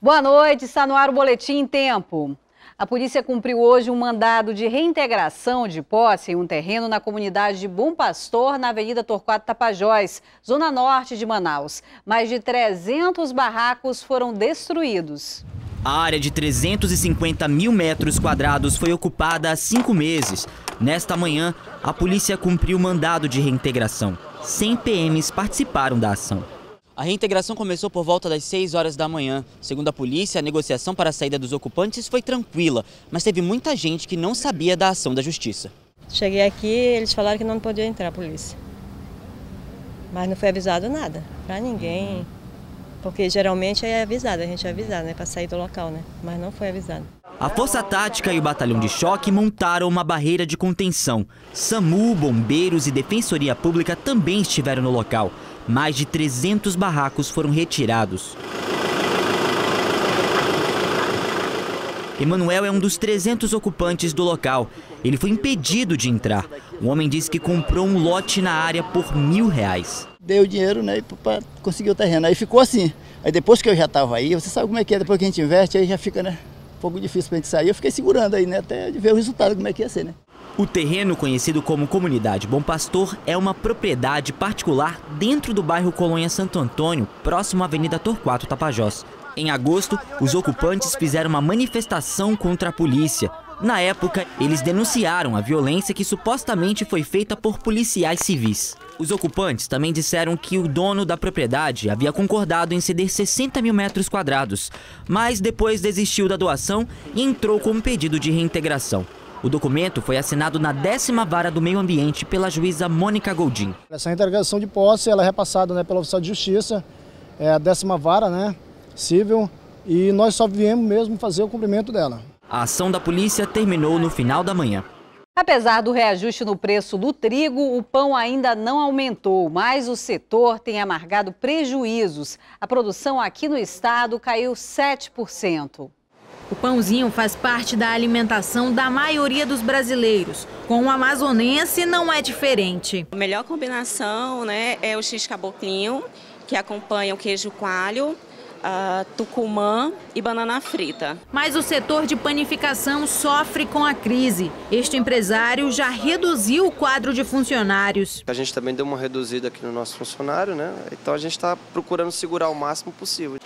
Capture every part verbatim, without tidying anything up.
Boa noite, está no ar o Boletim em Tempo. A polícia cumpriu hoje um mandado de reintegração de posse em um terreno na comunidade de Bom Pastor, na Avenida Torquato Tapajós, zona norte de Manaus. Mais de trezentos barracos foram destruídos. A área de trezentos e cinquenta mil metros quadrados foi ocupada há cinco meses. Nesta manhã, a polícia cumpriu o mandado de reintegração. cem P Ms participaram da ação. A reintegração começou por volta das seis horas da manhã. Segundo a polícia, a negociação para a saída dos ocupantes foi tranquila, mas teve muita gente que não sabia da ação da justiça. Cheguei aqui, eles falaram que não podia entrar a polícia. Mas não foi avisado nada, para ninguém. Porque geralmente é avisado, a gente é avisado, né, para sair do local, né? Mas não foi avisado. A Força Tática e o Batalhão de Choque montaram uma barreira de contenção. SAMU, bombeiros e Defensoria Pública também estiveram no local. Mais de trezentos barracos foram retirados. Emanuel é um dos trezentos ocupantes do local. Ele foi impedido de entrar. O homem disse que comprou um lote na área por mil reais. Dei o dinheiro, né, para conseguir o terreno. Aí ficou assim. Aí depois que eu já estava aí, você sabe como é que é, depois que a gente investe, aí já fica, né, um pouco difícil para a gente sair. Eu fiquei segurando aí, né, até de ver o resultado, como é que ia ser, né. O terreno, conhecido como Comunidade Bom Pastor, é uma propriedade particular dentro do bairro Colônia Santo Antônio, próximo à Avenida Torquato Tapajós. Em agosto, os ocupantes fizeram uma manifestação contra a polícia. Na época, eles denunciaram a violência que supostamente foi feita por policiais civis. Os ocupantes também disseram que o dono da propriedade havia concordado em ceder sessenta mil metros quadrados, mas depois desistiu da doação e entrou com um pedido de reintegração. O documento foi assinado na décima vara do meio ambiente pela juíza Mônica Goldin. Essa reintegração de posse ela é repassada, né, pela oficial de justiça, é a décima vara, né, civil, e nós só viemos mesmo fazer o cumprimento dela. A ação da polícia terminou no final da manhã. Apesar do reajuste no preço do trigo, o pão ainda não aumentou, mas o setor tem amargado prejuízos. A produção aqui no estado caiu sete por cento. O pãozinho faz parte da alimentação da maioria dos brasileiros. Com o amazonense não é diferente. A melhor combinação, né, é o x-caboclinho, que acompanha o queijo coalho, Uh, tucumã e banana frita. Mas o setor de panificação sofre com a crise. Este empresário já reduziu o quadro de funcionários. A gente também deu uma reduzida aqui no nosso funcionário, né? Então a gente está procurando segurar o máximo possível.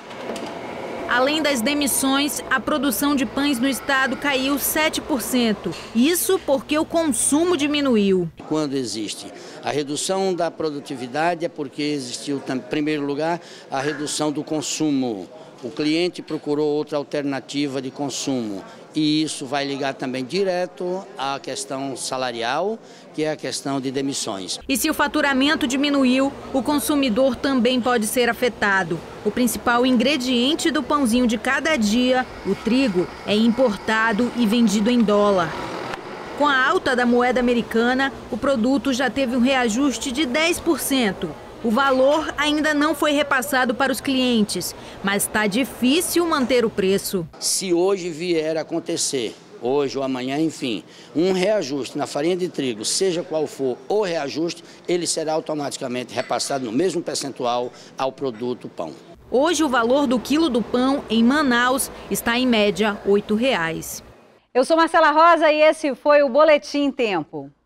Além das demissões, a produção de pães no estado caiu sete por cento. Isso porque o consumo diminuiu. Quando existe a redução da produtividade é porque existiu, em primeiro lugar, a redução do consumo. O cliente procurou outra alternativa de consumo e isso vai ligar também direto à questão salarial, que é a questão de demissões. E se o faturamento diminuiu, o consumidor também pode ser afetado. O principal ingrediente do pãozinho de cada dia, o trigo, é importado e vendido em dólar. Com a alta da moeda americana, o produto já teve um reajuste de dez por cento. O valor ainda não foi repassado para os clientes, mas está difícil manter o preço. Se hoje vier a acontecer, hoje ou amanhã, enfim, um reajuste na farinha de trigo, seja qual for o reajuste, ele será automaticamente repassado no mesmo percentual ao produto pão. Hoje o valor do quilo do pão em Manaus está em média oito reais. Eu sou Marcela Rosa e esse foi o Boletim em Tempo.